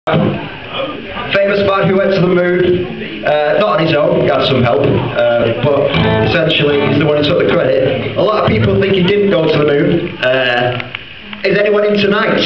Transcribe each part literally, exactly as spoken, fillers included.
Famous man who went to the moon, uh, not on his own, he had some help, uh, but essentially he's the one who took the credit. A lot of people think he didn't go to the moon. Uh, is anyone in tonight?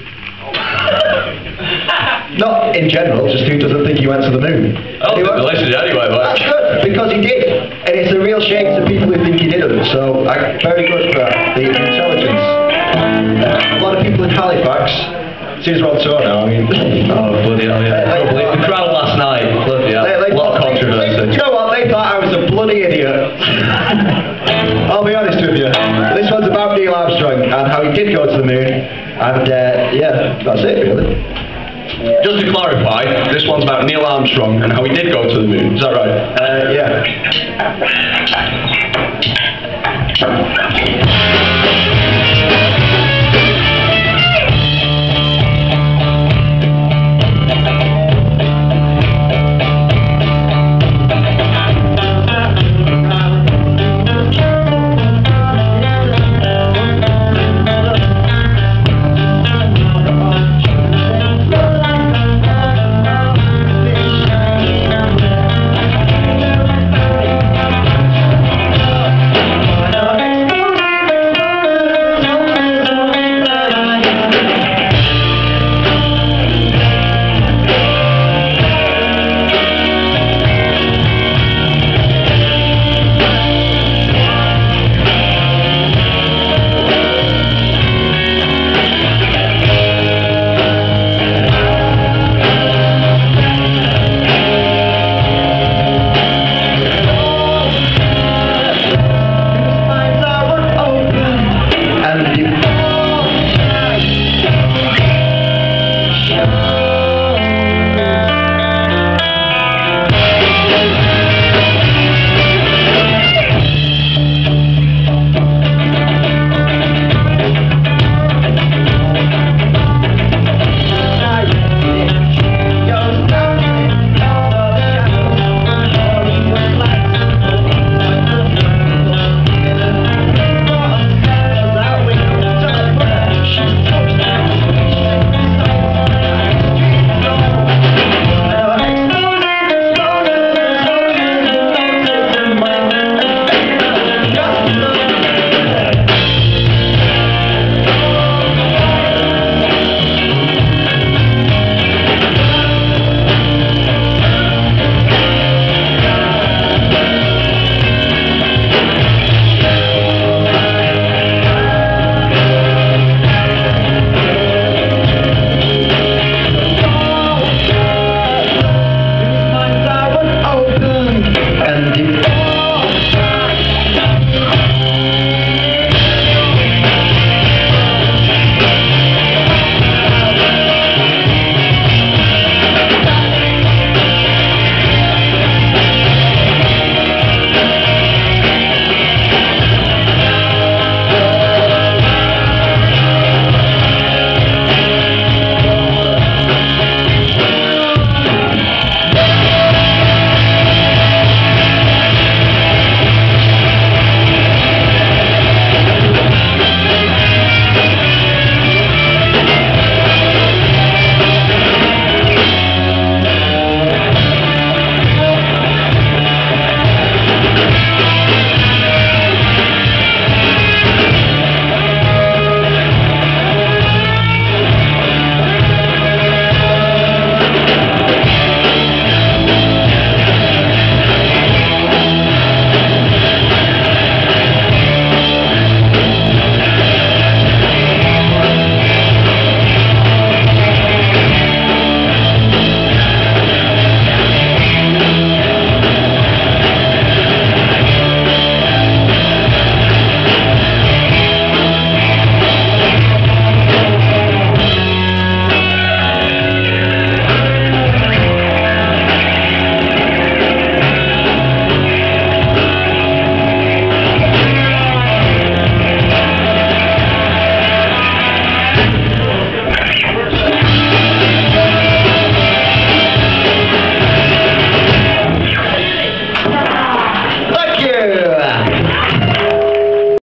Not in general, just who doesn't think he went to the moon? I don't think they listened anyway, but... That's good, because he did. And it's a real shame to people who think he didn't, so uh, very good for that, the intelligence. Uh, a lot of people in Halifax, seems we're on tour now, I mean... oh, bloody hell, yeah. They, they, the crowd last night, bloody hell, they, they, a lot of controversy. You know what, they thought I was a bloody idiot. I'll be honest with you. This one's about Neil Armstrong and how he did go to the moon, and uh, yeah, that's it really. Just to clarify, this one's about Neil Armstrong and how he did go to the moon, is that right? Uh, yeah.